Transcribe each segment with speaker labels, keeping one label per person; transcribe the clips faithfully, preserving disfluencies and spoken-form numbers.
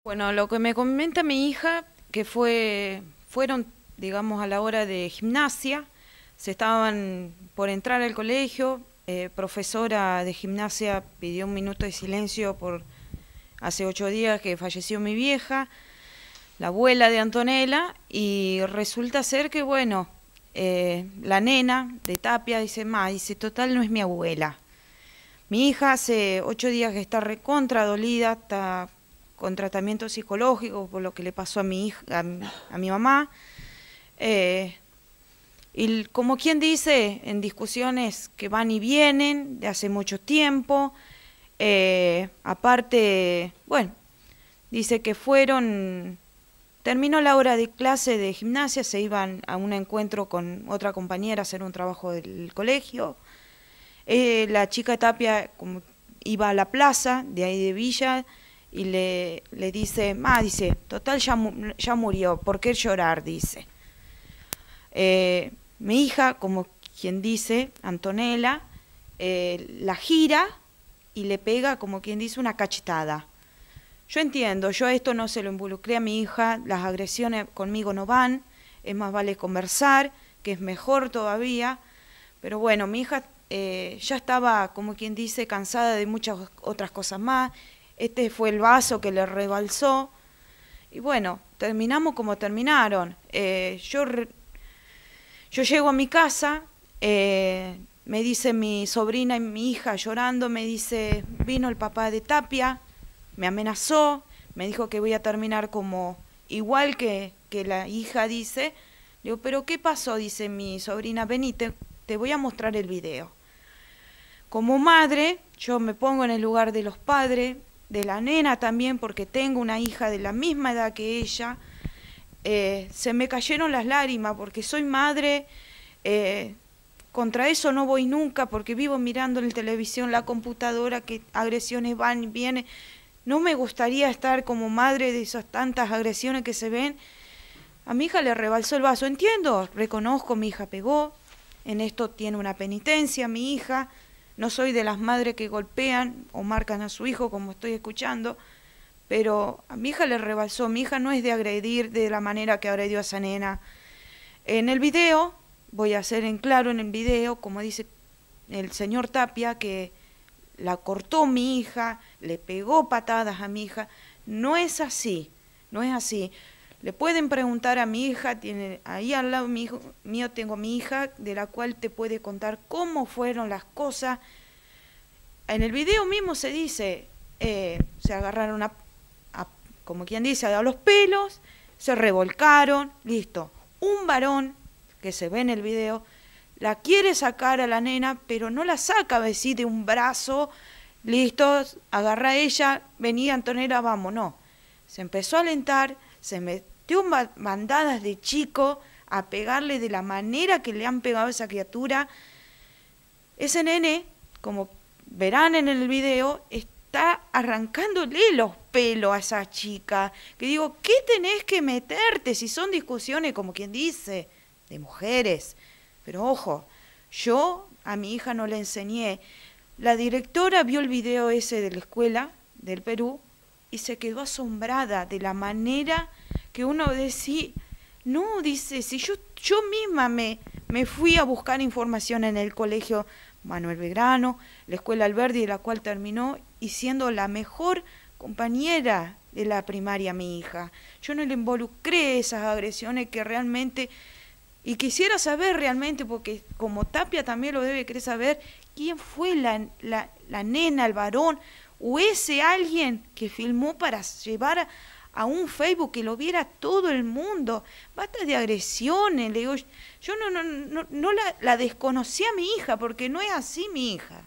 Speaker 1: Bueno, lo que me comenta mi hija, que fue, fueron, digamos, a la hora de gimnasia, se estaban por entrar al colegio, eh, profesora de gimnasia pidió un minuto de silencio por hace ocho días que falleció mi vieja, la abuela de Antonella, y resulta ser que, bueno, eh, la nena de Tapia dice, ma, dice, total no es mi abuela. Mi hija hace ocho días que está recontra dolida, está con tratamiento psicológico por lo que le pasó a mi hija, a mi, a mi mamá. Eh, y como quien dice, en discusiones que van y vienen de hace mucho tiempo, eh, aparte, bueno, dice que fueron, terminó la hora de clase de gimnasia, se iban a un encuentro con otra compañera a hacer un trabajo del colegio. Eh, la chica Tapia como iba a la plaza de ahí de Villa y le, le dice, ma, dice, total ya, ya murió, ¿por qué llorar? Dice. Eh, mi hija, como quien dice, Antonella, eh, la gira y le pega, como quien dice, una cachetada. Yo entiendo, yo esto no se lo involucré a mi hija, las agresiones conmigo no van, es más vale conversar, que es mejor todavía, pero bueno, mi hija eh, ya estaba, como quien dice, cansada de muchas otras cosas más. Este fue el vaso que le rebalsó. Y bueno, terminamos como terminaron. Eh, yo, re, yo llego a mi casa, eh, me dice mi sobrina y mi hija llorando, me dice, vino el papá de Tapia, me amenazó, me dijo que voy a terminar como igual que, que la hija dice. Le digo, ¿pero qué pasó? Dice mi sobrina, vení, te, te voy a mostrar el video. Como madre, yo me pongo en el lugar de los padres, de la nena también, porque tengo una hija de la misma edad que ella. Eh, se me cayeron las lágrimas porque soy madre, eh, contra eso no voy nunca porque vivo mirando en la televisión, la computadora, que agresiones van y vienen. No me gustaría estar como madre de esas tantas agresiones que se ven. A mi hija le rebalsó el vaso, entiendo, reconozco, mi hija pegó, en esto tiene una penitencia mi hija. No soy de las madres que golpean o marcan a su hijo, como estoy escuchando, pero a mi hija le rebalsó. Mi hija no es de agredir de la manera que agredió a esa nena. En el video, voy a hacer en claro en el video, como dice el señor Tapia, que la cortó mi hija, le pegó patadas a mi hija. No es así, no es así. Le pueden preguntar a mi hija, tiene ahí al lado mío, mío tengo a mi hija, de la cual te puede contar cómo fueron las cosas. En el video mismo se dice, eh, se agarraron a, a, como quien dice, a los pelos, se revolcaron, listo. Un varón, que se ve en el video, la quiere sacar a la nena, pero no la saca así de un brazo, listo, agarra a ella, venía Antonella, vamos, no. Se empezó a alentar, se metió bandadas de chico a pegarle de la manera que le han pegado a esa criatura. Ese nene, como verán en el video, está arrancándole los pelos a esa chica. Que digo, ¿qué tenés que meterte si son discusiones, como quien dice, de mujeres? Pero ojo, yo a mi hija no le enseñé. La directora vio el video ese de la escuela del Perú y se quedó asombrada de la manera que uno decía, no, dice, si yo, yo misma me, me fui a buscar información en el colegio Manuel Belgrano, la escuela Alberdi, de la cual terminó, y siendo la mejor compañera de la primaria mi hija. Yo no le involucré esas agresiones que realmente, y quisiera saber realmente, porque como Tapia también lo debe querer saber, quién fue la, la, la nena, el varón, o ese alguien que filmó para llevar a, a un Facebook que lo viera todo el mundo. Basta de agresiones, le digo, yo no, no, no, no la, la desconocí a mi hija, porque no es así mi hija.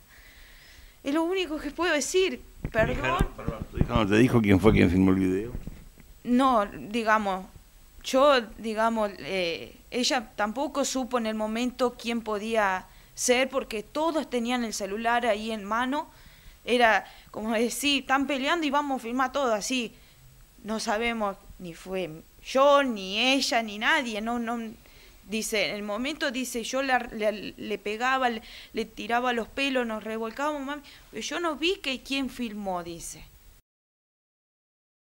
Speaker 1: Es lo único que puedo decir, perdón.
Speaker 2: Hija, no, perdón. ¿Tu hija no te dijo quién fue quien filmó el video?
Speaker 1: No, digamos, yo, digamos, eh, ella tampoco supo en el momento quién podía ser, porque todos tenían el celular ahí en mano. Era como decir, están peleando y vamos a filmar todo así. No sabemos, ni fue yo, ni ella, ni nadie. No, no, dice, en el momento dice, yo la, le, le pegaba, le, le tiraba los pelos, nos revolcábamos, mami, pero yo no vi que quién filmó, dice.